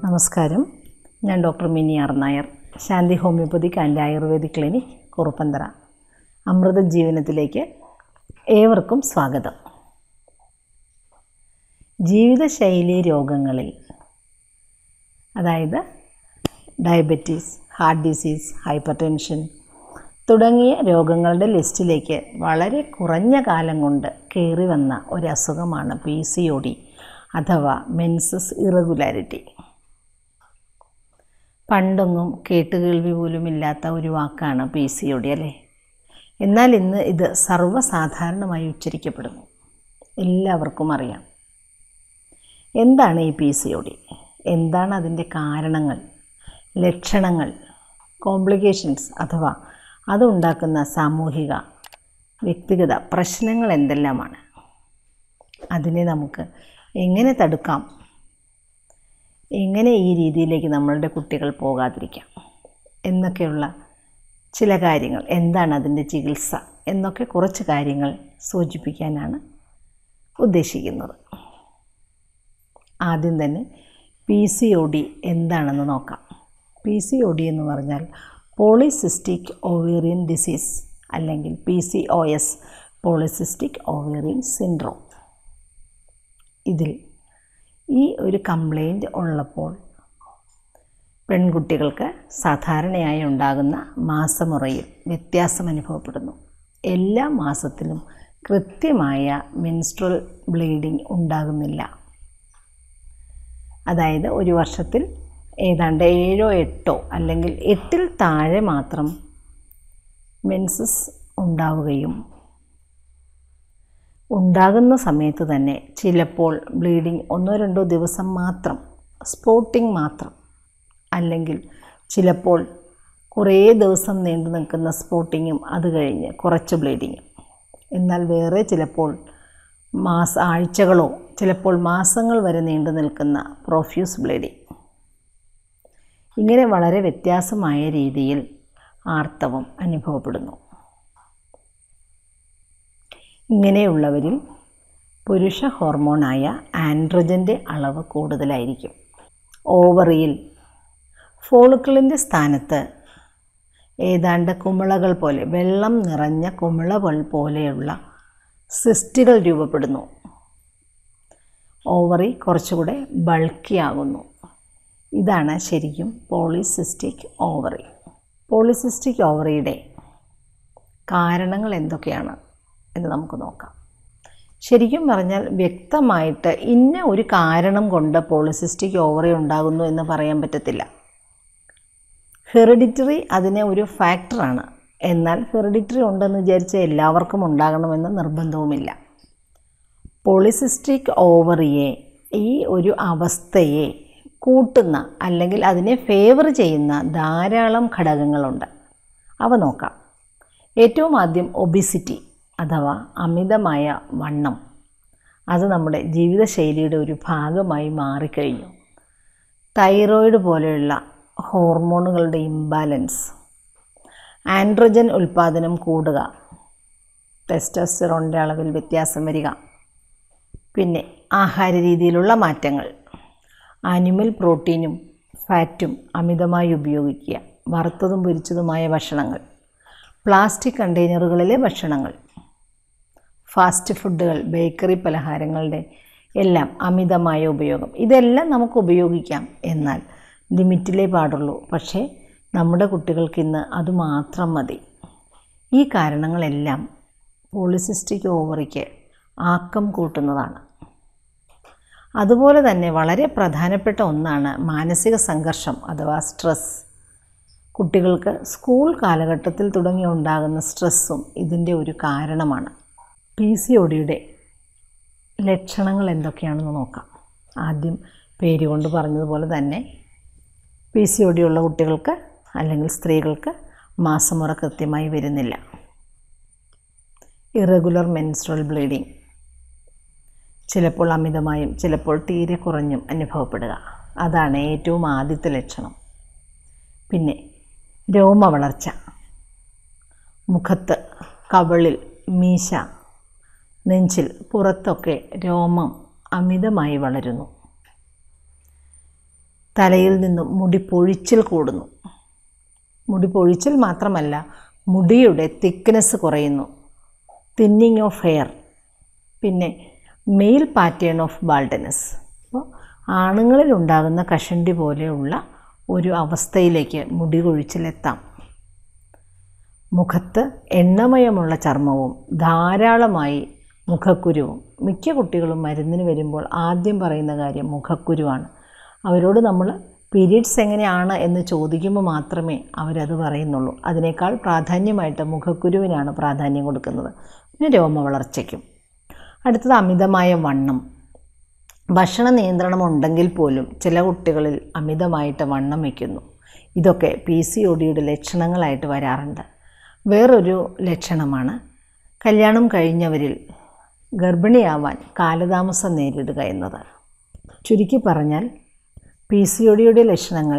നമസ്കാരം. ഞാൻ doctor Mini R Nair, Shanthi homeopathic and ayurvedic clinic, Kuruppanthara. അമൃത ജീവനത്തിലേക്ക് ഏവർക്കും സ്വാഗതം. ജീവിതശൈലി രോഗങ്ങളിൽ, അതായത് diabetes, heart disease, hypertension തുടങ്ങിയ രോഗങ്ങളുടെ ലിസ്റ്റിലേക്ക് വളരെ കുറഞ്ഞ കാലം കൊണ്ട് കയറി വന്ന ഒരു അസുഖമാണ് PCOD അഥവാ മെൻസസ് ഇറഗുലാരിറ്റി. പണ്ടൊന്നും കേട്ടുകേൾവി പോലും ഇല്ലാത്ത ഒരു വാക്കാണ് PCOD, അല്ലേ? എന്നാൽ ഇന്ന് ഇത് സർവ്വസാധാരണമായി ഉച്ചരിക്കപ്പെടുന്നു, എല്ലാവർക്കും അറിയാം. എന്താണ് ഈ PCOD? എന്താണ് അതിൻ്റെ കാരണങ്ങൾ, ലക്ഷണങ്ങൾ, കോംപ്ലിക്കേഷൻസ് അഥവാ അതുണ്ടാക്കുന്ന സാമൂഹിക വ്യക്തിഗത പ്രശ്നങ്ങൾ എന്തെല്ലാമാണ്? അതിനെ നമുക്ക് എങ്ങനെ തടുക്കാം? എങ്ങനെ ഈ രീതിയിലേക്ക് നമ്മളുടെ കുട്ടികൾ പോകാതിരിക്കാം എന്നൊക്കെയുള്ള ചില കാര്യങ്ങൾ, എന്താണ് അതിൻ്റെ ചികിത്സ എന്നൊക്കെ കുറച്ച് കാര്യങ്ങൾ സൂചിപ്പിക്കാനാണ് ഉദ്ദേശിക്കുന്നത്. ആദ്യം തന്നെ PCOD എന്താണെന്ന് നോക്കാം. PCOD എന്ന് പറഞ്ഞാൽ പോളിസിസ്റ്റിക് ഓവേറിയൻ ഡിസീസ്, അല്ലെങ്കിൽ PCOS, പോളിസിസ്റ്റിക് ഓവേറിയൻ സിൻഡ്രോം. ഇതിൽ ഈ ഒരു കംപ്ലൈൻറ്റ് ഉള്ളപ്പോൾ പെൺകുട്ടികൾക്ക് സാധാരണയായി ഉണ്ടാകുന്ന മാസമുറയിൽ വ്യത്യാസം അനുഭവപ്പെടുന്നു. എല്ലാ മാസത്തിലും കൃത്യമായ മെൻസ്ട്രൽ ബ്ലീഡിംഗ് ഉണ്ടാകുന്നില്ല. അതായത് ഒരു വർഷത്തിൽ ഏതാണ്ട് 7-8 അല്ലെങ്കിൽ 8-ൽ താഴെ മാത്രം മെൻസസ് ഉണ്ടാവുകയും ഉണ്ടാകുന്ന സമയത്ത് തന്നെ ചിലപ്പോൾ ബ്ലീഡിംഗ് 1-2 ദിവസം മാത്രം, സ്പോട്ടിംഗ് മാത്രം, അല്ലെങ്കിൽ ചിലപ്പോൾ കുറേ ദിവസം നീണ്ടു നിൽക്കുന്ന സ്പോട്ടിങ്ങും അത് കഴിഞ്ഞ് കുറച്ച് ബ്ലീഡിങ്ങും. എന്നാൽ വേറെ ചിലപ്പോൾ ആഴ്ചകളോ ചിലപ്പോൾ മാസങ്ങൾ വരെ നീണ്ടു നിൽക്കുന്ന പ്രൊഫ്യൂസ് ബ്ലീഡിംഗ്. ഇങ്ങനെ വളരെ വ്യത്യാസമായ രീതിയിൽ ആർത്തവം അനുഭവപ്പെടുന്നു. ഇങ്ങനെയുള്ളവരിൽ പുരുഷ ഹോർമോണായ ആൻഡ്രോജൻ്റെ അളവ് കൂടുതലായിരിക്കും. ഓവറിയിൽ ഫോളിക്കിളിൻ്റെ സ്ഥാനത്ത് ഏതാണ്ട് കുമിളകൾ പോലെ, വെള്ളം നിറഞ്ഞ കുമിളകൾ പോലെയുള്ള സിസ്റ്റുകൾ രൂപപ്പെടുന്നു. ഓവറി കുറച്ചുകൂടെ ബൾക്കിയാകുന്നു. ഇതാണ് ശരിക്കും പോളിസിസ്റ്റിക് ഓവറി. പോളിസിസ്റ്റിക് ഓവറിയുടെ കാരണങ്ങൾ എന്തൊക്കെയാണ് എന്ന് നമുക്ക് നോക്കാം. ശരിക്കും പറഞ്ഞാൽ വ്യക്തമായിട്ട് ഇന്ന ഒരു കാരണം കൊണ്ട് പോളിസിസ്റ്റിക് ഓവറി ഉണ്ടാകുന്നു എന്ന് പറയാൻ പറ്റത്തില്ല. ഹെറിഡിറ്ററി അതിനെ ഒരു ഫാക്ടറാണ്. എന്നാൽ ഹെറിഡിറ്ററി ഉണ്ടെന്ന് വിചാരിച്ച് എല്ലാവർക്കും ഉണ്ടാകണമെന്ന് നിർബന്ധവുമില്ല. പോളിസിസ്റ്റിക് ഓവറിയെ, ഈ ഒരു അവസ്ഥയെ കൂട്ടുന്ന അല്ലെങ്കിൽ അതിനെ ഫേവർ ചെയ്യുന്ന ധാരാളം ഘടകങ്ങളുണ്ട്. അവ നോക്കാം. ഏറ്റവും ആദ്യം ഒബിസിറ്റി അഥവാ അമിതമായ വണ്ണം. അത് നമ്മുടെ ജീവിതശൈലിയുടെ ഒരു ഭാഗമായി മാറിക്കഴിഞ്ഞു. തൈറോയിഡ് പോലെയുള്ള ഹോർമോണുകളുടെ ഇംബാലൻസ്, ആൻഡ്രോജൻ ഉൽപ്പാദനം കൂടുക, ടെസ്റ്റോസ്റ്ററോണിൻ്റെ അളവിൽ വ്യത്യാസം വരിക, പിന്നെ ആഹാര രീതിയിലുള്ള മാറ്റങ്ങൾ, ആനിമൽ പ്രോട്ടീനും ഫാറ്റും അമിതമായി ഉപയോഗിക്കുക, വറുത്തതും പൊരിച്ചതുമായ ഭക്ഷണങ്ങൾ, പ്ലാസ്റ്റിക് കണ്ടെയ്നറുകളിലെ ഭക്ഷണങ്ങൾ, ഫാസ്റ്റ് ഫുഡുകൾ, ബേക്കറി പലഹാരങ്ങളുടെ എല്ലാം അമിതമായ ഉപയോഗം. ഇതെല്ലാം നമുക്ക് ഉപയോഗിക്കാം, എന്നാൽ ലിമിറ്റിലേ പാടുള്ളൂ. പക്ഷേ നമ്മുടെ കുട്ടികൾക്ക് ഇന്ന് അതുമാത്രം മതി. ഈ കാരണങ്ങളെല്ലാം പോളിസിസ്റ്റിക് ഓവറിക്ക് ആക്കം കൂട്ടുന്നതാണ്. അതുപോലെ തന്നെ വളരെ പ്രധാനപ്പെട്ട ഒന്നാണ് മാനസിക സംഘർഷം അഥവാ സ്ട്രെസ്. കുട്ടികൾക്ക് സ്കൂൾ കാലഘട്ടത്തിൽ തുടങ്ങി ഉണ്ടാകുന്ന സ്ട്രെസ്സും ഇതിൻ്റെ ഒരു കാരണമാണ്. PCODയുടെ ലക്ഷണങ്ങൾ എന്തൊക്കെയാണെന്ന് നോക്കാം. ആദ്യം പേര് കൊണ്ട് പറഞ്ഞതുപോലെ തന്നെ PCOD ഉള്ള കുട്ടികൾക്ക് അല്ലെങ്കിൽ സ്ത്രീകൾക്ക് മാസമുറ കൃത്യമായി വരുന്നില്ല. ഇറഗുലർ മെൻസ്ട്രൽ ബ്ലീഡിംഗ്, ചിലപ്പോൾ അമിതമായും ചിലപ്പോൾ തീരെ കുറഞ്ഞും അനുഭവപ്പെടുക. അതാണ് ഏറ്റവും ആദ്യത്തെ ലക്ഷണം. പിന്നെ രോമവളർച്ച, മുഖത്ത്, കവിളിൽ, മീശ, നെഞ്ചിൽ, പുറത്തൊക്കെ രോമം അമിതമായി വളരുന്നു. തലയിൽ നിന്നും മുടി പൊഴിച്ചിൽ കൂടുന്നു. മുടി പൊഴിച്ചിൽ മാത്രമല്ല, മുടിയുടെ തിക്നെസ് കുറയുന്നു, തിന്നിങ് ഓഫ് ഹെയർ. പിന്നെ മെയിൽ പാറ്റേൺ ഓഫ് ബാൾഡ്നെസ്. അപ്പോൾ ആണുങ്ങളിലുണ്ടാകുന്ന കഷണ്ടി പോലെയുള്ള ഒരു അവസ്ഥയിലേക്ക് മുടി കൊഴിച്ചിലെത്താം. മുഖത്ത് എണ്ണമയമുള്ള ചർമ്മവും ധാരാളമായി മുഖക്കുരുവും. മിക്ക കുട്ടികളും മരുന്നിന് വരുമ്പോൾ ആദ്യം പറയുന്ന കാര്യം മുഖക്കുരുവാണ്. അവരോട് നമ്മൾ പീരീഡ്സ് എങ്ങനെയാണ് എന്ന് ചോദിക്കുമ്പോൾ മാത്രമേ അവരത് പറയുന്നുള്ളൂ. അതിനേക്കാൾ പ്രാധാന്യമായിട്ട് മുഖക്കുരുവിനാണ് പ്രാധാന്യം കൊടുക്കുന്നത്, പിന്നെ രോമവളർച്ചയ്ക്കും. അടുത്തത് അമിതമായ വണ്ണം. ഭക്ഷണ നിയന്ത്രണം ഉണ്ടെങ്കിൽ പോലും ചില കുട്ടികളിൽ അമിതമായിട്ട് വണ്ണം വയ്ക്കുന്നു. ഇതൊക്കെ PCODയുടെ ലക്ഷണങ്ങളായിട്ട് വരാറുണ്ട്. വേറൊരു ലക്ഷണമാണ് കല്യാണം കഴിഞ്ഞവരിൽ ഗർഭിണിയാവാൻ കാലതാമസം നേരിടുക എന്നത്. ചുരുക്കി പറഞ്ഞാൽ PCODയുടെ ലക്ഷണങ്ങൾ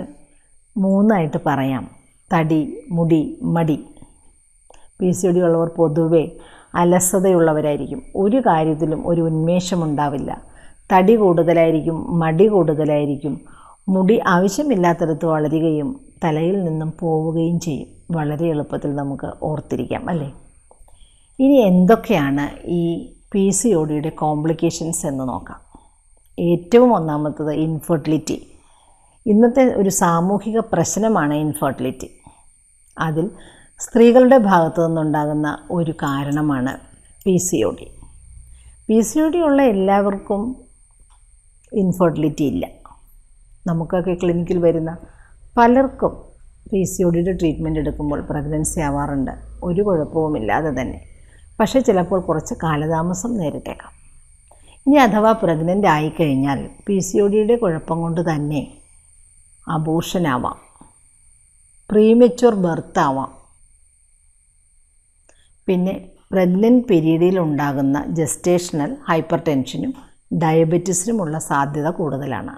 3 പറയാം. തടി, മുടി, മടി. PCOD ഉള്ളവർ പൊതുവെ അലസതയുള്ളവരായിരിക്കും. ഒരു കാര്യത്തിലും ഒരു ഉന്മേഷമുണ്ടാവില്ല. തടി കൂടുതലായിരിക്കും, മടി കൂടുതലായിരിക്കും. മുടി ആവശ്യമില്ലാത്തടത്ത് വളരുകയും തലയിൽ നിന്നും പോവുകയും ചെയ്യും. വളരെ എളുപ്പത്തിൽ നമുക്ക് ഓർത്തിരിക്കാം അല്ലേ? ഇനി എന്തൊക്കെയാണ് ഈ PCODയുടെ കോംപ്ലിക്കേഷൻസ് എന്ന് നോക്കാം. ഏറ്റവും ഒന്നാമത്തത് ഇൻഫെർട്ടിലിറ്റി. ഇന്നത്തെ ഒരു സാമൂഹിക പ്രശ്നമാണ് ഇൻഫെർട്ടിലിറ്റി. അതിൽ സ്ത്രീകളുടെ ഭാഗത്തു നിന്നുണ്ടാകുന്ന ഒരു കാരണമാണ് PCOD. PCOD ഉള്ള എല്ലാവർക്കും ഇൻഫെർട്ടിലിറ്റി ഇല്ല. നമുക്കൊക്കെ ക്ലിനിക്കിൽ വരുന്ന പലർക്കും PCODയുടെ ട്രീറ്റ്മെൻറ്റ് എടുക്കുമ്പോൾ പ്രഗ്നൻസി ആവാറുണ്ട്, ഒരു കുഴപ്പവുമില്ലാതെ തന്നെ. പക്ഷേ ചിലപ്പോൾ കുറച്ച് കാലതാമസം നേരിട്ടേക്കാം. ഇനി അഥവാ പ്രഗ്നൻ്റ് ആയിക്കഴിഞ്ഞാൽ PCODയുടെ കുഴപ്പം കൊണ്ട് തന്നെ അബോർഷനാവാം, പ്രീമെച്യൂർ ബർത്ത് ആവാം. പിന്നെ പ്രഗ്നൻ്റ് പീരീഡിൽ ഉണ്ടാകുന്ന ജസ്റ്റേഷണൽ ഹൈപ്പർ ടെൻഷനും ഡയബറ്റീസിനുമുള്ള സാധ്യത കൂടുതലാണ്.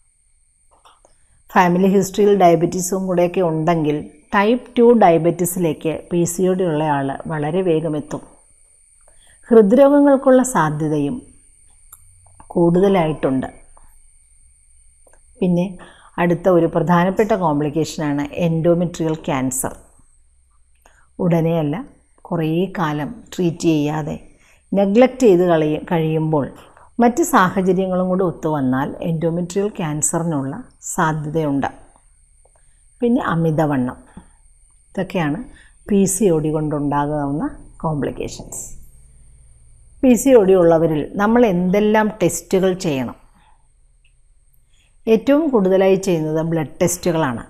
ഫാമിലി ഹിസ്റ്ററിയിൽ ഡയബറ്റീസും കൂടെയൊക്കെ ഉണ്ടെങ്കിൽ ടൈപ്പ് 2 ഡയബറ്റീസിലേക്ക് PCOD ഉള്ള ആൾ വളരെ വേഗം എത്തും. ഹൃദ്രോഗങ്ങൾക്കുള്ള സാധ്യതയും കൂടുതലായിട്ടുണ്ട്. പിന്നെ അടുത്ത ഒരു പ്രധാനപ്പെട്ട കോംപ്ലിക്കേഷനാണ് എൻഡോമെട്രിയൽ ക്യാൻസർ. ഉടനെയല്ല, കുറേ കാലം ട്രീറ്റ് ചെയ്യാതെ നെഗ്ലക്റ്റ് ചെയ്ത് കഴിയുമ്പോൾ മറ്റ് സാഹചര്യങ്ങളും കൂടി ഒത്തുവന്നാൽ എൻഡോമെട്രിയൽ ക്യാൻസറിനുള്ള സാധ്യതയുണ്ട്. പിന്നെ അമിതവണ്ണം. ഇതൊക്കെയാണ് PCOD കൊണ്ടുണ്ടാകാവുന്ന കോംപ്ലിക്കേഷൻസ്. PCOD ഉള്ളവരിൽ നമ്മൾ എന്തെല്ലാം ടെസ്റ്റുകൾ ചെയ്യണം? ഏറ്റവും കൂടുതലായി ചെയ്യുന്നത് ബ്ലഡ് ടെസ്റ്റുകളാണ്.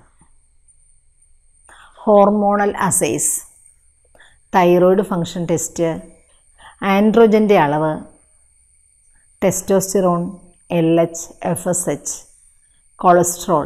Hormonal assays, thyroid function test, ആൻഡ്രോജൻ്റെ അളവ്, testosterone, LH, FSH, cholesterol,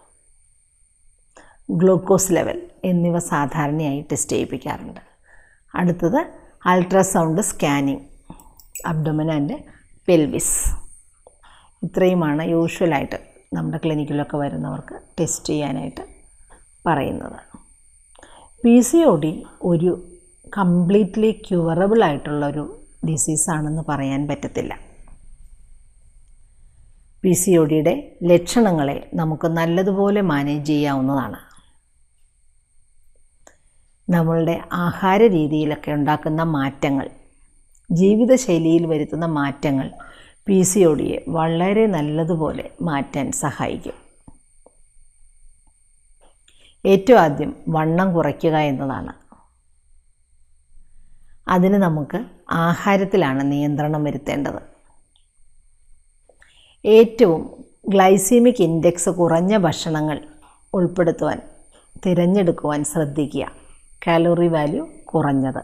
glucose level എന്നിവ സാധാരണയായി ടെസ്റ്റ് ചെയ്യിപ്പിക്കാറുണ്ട്. അടുത്തത് ultrasound scanning, abdomen and pelvis. ഇത്രയുമാണ് യൂഷ്വലായിട്ട് നമ്മുടെ ക്ലിനിക്കിലൊക്കെ വരുന്നവർക്ക് ടെസ്റ്റ് ചെയ്യാനായിട്ട് പറയുന്നത്. PCOD ഒരു കംപ്ലീറ്റ്ലി ക്യൂറബിൾ ആയിട്ടുള്ളൊരു ഡിസീസാണെന്ന് പറയാൻ പറ്റത്തില്ല. PCODയുടെ ലക്ഷണങ്ങളെ നമുക്ക് നല്ലതുപോലെ മാനേജ് ചെയ്യാവുന്നതാണ്. നമ്മളുടെ ആഹാര രീതിയിലൊക്കെ ഉണ്ടാക്കുന്ന മാറ്റങ്ങൾ, ജീവിതശൈലിയിൽ വരുത്തുന്ന മാറ്റങ്ങൾ PCODയെ വളരെ നല്ലതുപോലെ മാറ്റാൻ സഹായിക്കും. ഏറ്റവും ആദ്യം വണ്ണം കുറയ്ക്കുക എന്നതാണ്. അതിന് നമുക്ക് ആഹാരത്തിലാണ് നിയന്ത്രണം വരുത്തേണ്ടത്. ഏറ്റവും ഗ്ലൈസീമിക് ഇൻഡെക്സ് കുറഞ്ഞ ഭക്ഷണങ്ങൾ തിരഞ്ഞെടുക്കുവാൻ ശ്രദ്ധിക്കുക. കാലോറി വാല്യൂ കുറഞ്ഞത്.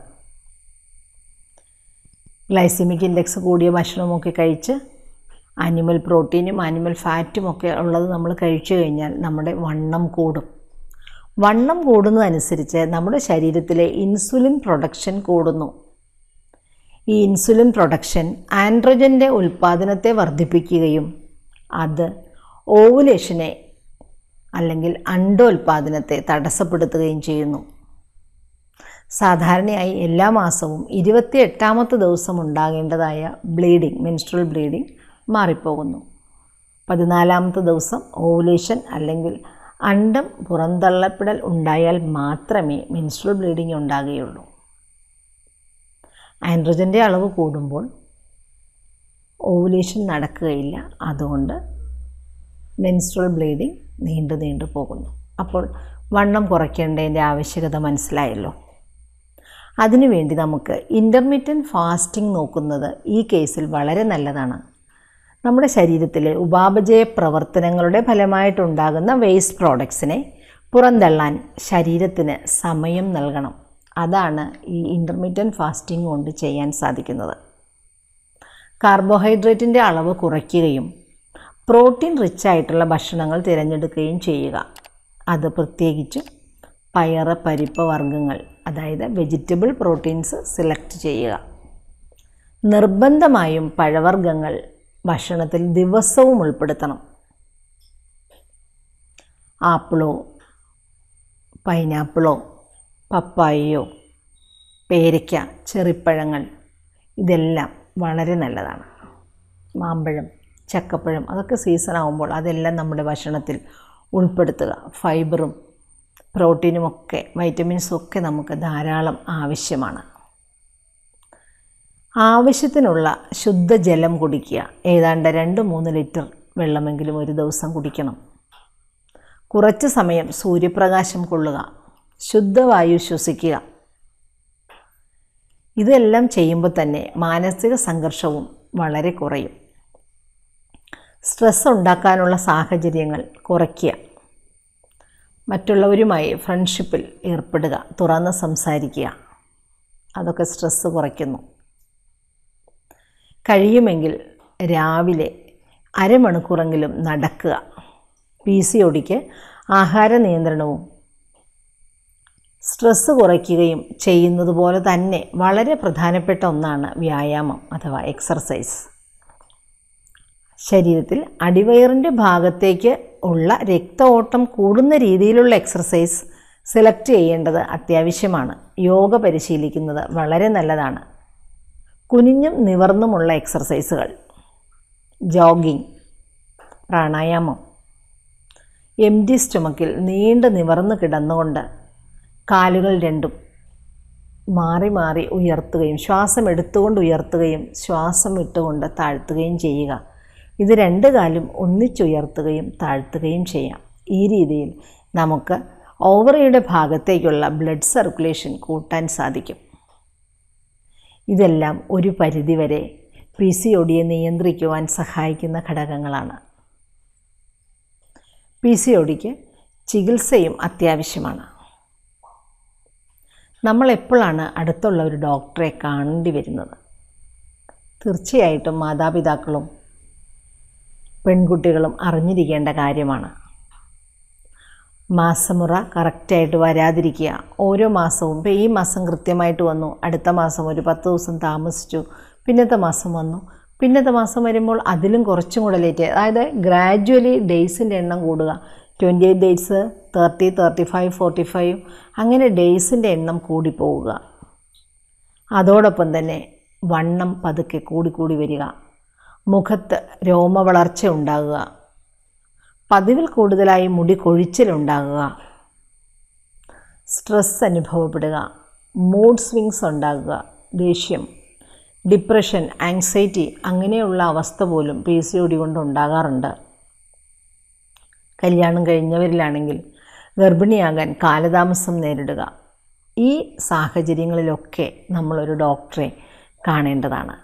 ഗ്ലൈസീമിക് ഇൻഡെക്സ് കൂടിയ ഭക്ഷണമൊക്കെ കഴിച്ച് ആനിമൽ പ്രോട്ടീനും ആനിമൽ ഫാറ്റും ഒക്കെ ഉള്ളത് നമ്മൾ കഴിച്ചു കഴിഞ്ഞാൽ നമ്മുടെ വണ്ണം കൂടും. വണ്ണം കൂടുന്നതനുസരിച്ച് നമ്മുടെ ശരീരത്തിലെ ഇൻസുലിൻ പ്രൊഡക്ഷൻ കൂടുന്നു. ഈ ഇൻസുലിൻ പ്രൊഡക്ഷൻ ആൻഡ്രോജൻ്റെ ഉൽപ്പാദനത്തെ വർദ്ധിപ്പിക്കുകയും അത് ഓവുലേഷനെ അല്ലെങ്കിൽ അണ്ടോൽപാദനത്തെ തടസ്സപ്പെടുത്തുകയും ചെയ്യുന്നു. സാധാരണയായി എല്ലാ മാസവും 28ാമത്തെ ദിവസം ഉണ്ടാകേണ്ടതായ ബ്ലീഡിംഗ്, മെൻസ്ട്രൽ ബ്ലീഡിംഗ് മാറിപ്പോകുന്നു. 14ാമത്തെ ദിവസം ഓവുലേഷൻ അല്ലെങ്കിൽ അണ്ഡം പുറന്തള്ളപ്പെടൽ ഉണ്ടായാൽ മാത്രമേ മെൻസ്ട്രുവൽ ബ്ലീഡിംഗ് ഉണ്ടാകുകയുള്ളൂ. ആൻഡ്രോജൻ്റെ അളവ് കൂടുമ്പോൾ ഓവുലേഷൻ നടക്കുകയില്ല. അതുകൊണ്ട് മെൻസ്ട്രുവൽ ബ്ലീഡിംഗ് നീണ്ടു പോകുന്നു. അപ്പോൾ വണ്ണം കുറയ്ക്കേണ്ടതിൻ്റെ ആവശ്യകത മനസ്സിലായല്ലോ. അതിനുവേണ്ടി നമുക്ക് ഇൻ്റർമിറ്റൻറ്റ് ഫാസ്റ്റിംഗ് നോക്കുന്നത് ഈ കേസിൽ വളരെ നല്ലതാണ്. നമ്മുടെ ശരീരത്തിലെ ഉപാപചയ പ്രവർത്തനങ്ങളുടെ ഫലമായിട്ടുണ്ടാകുന്ന വേസ്റ്റ് പ്രോഡക്ട്സിനെ പുറന്തള്ളാൻ ശരീരത്തിന് സമയം നൽകണം. അതാണ് ഈ ഇൻ്റർമിറ്റൻറ്റ് ഫാസ്റ്റിംഗ് കൊണ്ട് ചെയ്യാൻ സാധിക്കുന്നത്. കാർബോഹൈഡ്രേറ്റിൻ്റെ അളവ് കുറയ്ക്കുകയും പ്രോട്ടീൻ റിച്ച് ആയിട്ടുള്ള ഭക്ഷണങ്ങൾ തിരഞ്ഞെടുക്കുകയും ചെയ്യുക. അത് പ്രത്യേകിച്ച് പയറ്, പരിപ്പ് വർഗ്ഗങ്ങൾ, അതായത് വെജിറ്റബിൾ പ്രോട്ടീൻസ് സെലക്ട് ചെയ്യുക. നിർബന്ധമായും പഴവർഗ്ഗങ്ങൾ ഭക്ഷണത്തിൽ ദിവസവും ഉൾപ്പെടുത്തണം. ആപ്പിളോ പൈനാപ്പിളോ പപ്പായയോ പേരയ്ക്ക, ചെറിപ്പഴങ്ങൾ ഇതെല്ലാം വളരെ നല്ലതാണ്. മാമ്പഴം, ചക്കപ്പഴം അതൊക്കെ സീസൺ ആകുമ്പോൾ അതെല്ലാം നമ്മുടെ ഭക്ഷണത്തിൽ ഉൾപ്പെടുത്തുക. ഫൈബറും പ്രോട്ടീനുമൊക്കെ വൈറ്റമിൻസും ഒക്കെ നമുക്ക് ധാരാളം ആവശ്യമാണ്. ആവശ്യത്തിനുള്ള ശുദ്ധജലം കുടിക്കുക. ഏതാണ്ട് 2-3 ലിറ്റർ വെള്ളമെങ്കിലും ഒരു ദിവസം കുടിക്കണം. കുറച്ച് സമയം സൂര്യപ്രകാശം കൊള്ളുക. ശുദ്ധവായു ശ്വസിക്കുക. ഇതെല്ലാം ചെയ്യുമ്പോൾ തന്നെ മാനസിക സംഘർഷവും വളരെ കുറയും. സ്ട്രെസ് ഉണ്ടാക്കാനുള്ള സാഹചര്യങ്ങൾ കുറയ്ക്കുക. മറ്റുള്ളവരുമായി ഫ്രണ്ട്ഷിപ്പിൽ ഏർപ്പെടുക. തുറന്ന് സംസാരിക്കുക. അതൊക്കെ സ്ട്രെസ് കുറയ്ക്കുന്നു. കഴിയുമെങ്കിൽ രാവിലെ അരമണിക്കൂറെങ്കിലും നടക്കുക. PCODക്ക് ആഹാര നിയന്ത്രണവും സ്ട്രെസ് കുറയ്ക്കുകയും ചെയ്യുന്നത് പോലെ തന്നെ വളരെ പ്രധാനപ്പെട്ട ഒന്നാണ് വ്യായാമം അഥവാ എക്സർസൈസ്. ശരീരത്തിൽ അടിവയറിൻ്റെ ഭാഗത്തേക്ക് ഉള്ള രക്തഓട്ടം കൂടുന്ന രീതിയിലുള്ള എക്സർസൈസ് സെലക്ട് ചെയ്യേണ്ടത് അത്യാവശ്യമാണ്. യോഗ പരിശീലിക്കുന്നത് വളരെ നല്ലതാണ്. കുനിഞ്ഞും നിവർന്നുമുള്ള എക്സർസൈസുകൾ, ജോഗിംഗ്, പ്രാണായാമം, എംപ്റ്റി സ്റ്റൊമക്കിൽ നീണ്ടു നിവർന്ന് കിടന്നുകൊണ്ട് കാലുകൾ രണ്ടും മാറി മാറി ഉയർത്തുകയും ശ്വാസം എടുത്തുകൊണ്ട് ഉയർത്തുകയും ശ്വാസം വിട്ടുകൊണ്ട് താഴ്ത്തുകയും ചെയ്യുക. ഇത് 2 കാലും ഒന്നിച്ചുയർത്തുകയും താഴ്ത്തുകയും ചെയ്യാം. ഈ രീതിയിൽ നമുക്ക് ഓവറിയുടെ ഭാഗത്തേക്കുള്ള ബ്ലഡ് സർക്കുലേഷൻ കൂട്ടാൻ സാധിക്കും. ഇതെല്ലാം ഒരു പരിധിവരെ PCODയെ നിയന്ത്രിക്കുവാൻ സഹായിക്കുന്ന ഘടകങ്ങളാണ്. PCODക്ക് ചികിത്സയും അത്യാവശ്യമാണ്. നമ്മൾ എപ്പോഴാണ് അടുത്തുള്ള ഒരു ഡോക്ടറെ കാണേണ്ടി വരുന്നത്? തീർച്ചയായിട്ടും മാതാപിതാക്കളും പെൺകുട്ടികളും അറിഞ്ഞിരിക്കേണ്ട കാര്യമാണ്. മാസമുറ കറക്റ്റായിട്ട് വരാതിരിക്കുക. ഓരോ മാസവും ഇപ്പോൾ ഈ മാസം കൃത്യമായിട്ട് വന്നു, അടുത്ത മാസം ഒരു 10 ദിവസം താമസിച്ചു, പിന്നത്തെ മാസം വന്നു, പിന്നത്തെ മാസം വരുമ്പോൾ അതിലും കുറച്ചും കൂടെ ലേറ്റ്, അതായത് ഗ്രാജ്വലി ഡേയ്സിൻ്റെ എണ്ണം കൂടുക. 28 ഡേയ്സ്, 30, 35, 45 അങ്ങനെ ഡേയ്സിൻ്റെ എണ്ണം കൂടിപ്പോവുക. അതോടൊപ്പം തന്നെ വണ്ണം പതുക്കെ കൂടിക്കൂടി വരിക. മുഖത്ത് രോമവളർച്ച ഉണ്ടാകുക. പതിവിൽ കൂടുതലായി മുടി കൊഴിച്ചിലുണ്ടാകുക. സ്ട്രെസ് അനുഭവപ്പെടുക. മൂഡ് സ്വിങ്സ് ഉണ്ടാകുക. ദേഷ്യം, ഡിപ്രഷൻ, ആങ്സൈറ്റി അങ്ങനെയുള്ള അവസ്ഥ പോലും PCOD കൊണ്ട് ഉണ്ടാകാറുണ്ട്. കല്യാണം കഴിഞ്ഞവരിലാണെങ്കിൽ ഗർഭിണിയാകാൻ കാലതാമസം നേരിടുക. ഈ സാഹചര്യങ്ങളിലൊക്കെ നമ്മളൊരു ഡോക്ടറെ കാണേണ്ടതാണ്.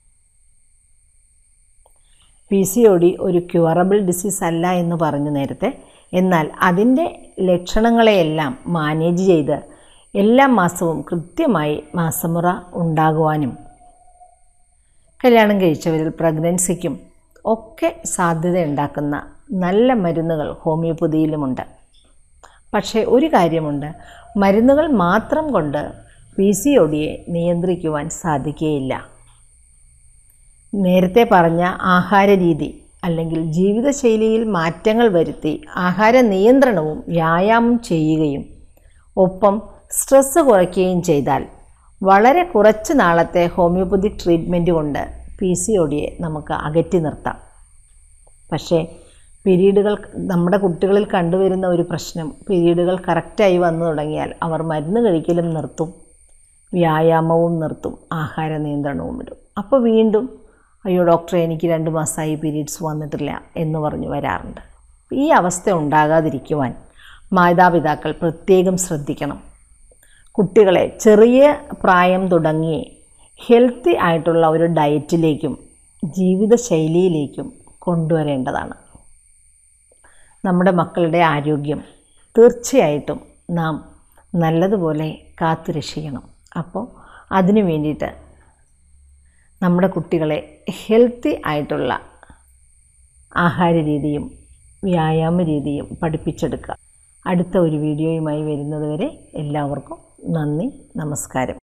PCOD ഒരു ക്യൂറബിൾ ഡിസീസ് അല്ല എന്ന് പറഞ്ഞു നേരത്തെ. എന്നാൽ അതിൻ്റെ ലക്ഷണങ്ങളെയെല്ലാം മാനേജ് ചെയ്ത് എല്ലാ മാസവും കൃത്യമായി മാസമുറ ഉണ്ടാകുവാനും കല്യാണം കഴിച്ചവരിൽ പ്രഗ്നൻസിക്കും ഒക്കെ സാധ്യതയുണ്ടാക്കുന്ന നല്ല മരുന്നുകൾ ഹോമിയോപ്പതിയിലുമുണ്ട്. പക്ഷേ ഒരു കാര്യമുണ്ട്, മരുന്നുകൾ മാത്രം കൊണ്ട് PCODയെ നിയന്ത്രിക്കുവാൻ സാധിക്കുകയില്ല. നേരത്തെ പറഞ്ഞ ആഹാര രീതി അല്ലെങ്കിൽ ജീവിതശൈലിയിൽ മാറ്റങ്ങൾ വരുത്തി ആഹാര നിയന്ത്രണവും വ്യായാമം ചെയ്യുകയും ഒപ്പം സ്ട്രെസ് കുറയ്ക്കുകയും ചെയ്താൽ വളരെ കുറച്ച് നാളത്തെ ഹോമിയോപ്പതിക് ട്രീറ്റ്മെൻറ്റ് കൊണ്ട് PCODയെ നമുക്ക് അകറ്റി നിർത്താം. പക്ഷേ പീരീഡുകൾ നമ്മുടെ കുട്ടികളിൽ കണ്ടുവരുന്ന ഒരു പ്രശ്നം, പീരീഡുകൾ കറക്റ്റായി വന്നു തുടങ്ങിയാൽ അവർ മരുന്ന് കഴിക്കലും നിർത്തും, വ്യായാമവും നിർത്തും, ആഹാര നിയന്ത്രണവും ഇടും. അപ്പോൾ വീണ്ടും അയ്യോ ഡോക്ടറെ എനിക്ക് 2 മാസമായി പീരീഡ്സ് വന്നിട്ടില്ല എന്ന് പറഞ്ഞ് വരാറുണ്ട്. ഈ അവസ്ഥ ഉണ്ടാകാതിരിക്കുവാൻ മാതാപിതാക്കൾ പ്രത്യേകം ശ്രദ്ധിക്കണം. കുട്ടികളെ ചെറിയ പ്രായം തുടങ്ങി ഹെൽത്തി ആയിട്ടുള്ള ഒരു ഡയറ്റിലേക്കും ജീവിതശൈലിയിലേക്കും കൊണ്ടുവരേണ്ടതാണ്. നമ്മുടെ മക്കളുടെ ആരോഗ്യം തീർച്ചയായിട്ടും നാം നല്ലതുപോലെ കാത്തുരക്ഷിക്കണം. അപ്പോൾ അതിനു വേണ്ടിയിട്ട് നമ്മുടെ കുട്ടികളെ ഹെൽത്തി ആയിട്ടുള്ള ആഹാര രീതിയും വ്യായാമ രീതിയും പഠിപ്പിച്ചെടുക്കുക. അടുത്ത ഒരു വീഡിയോയുമായി വരുന്നതുവരെ എല്ലാവർക്കും നന്ദി, നമസ്കാരം.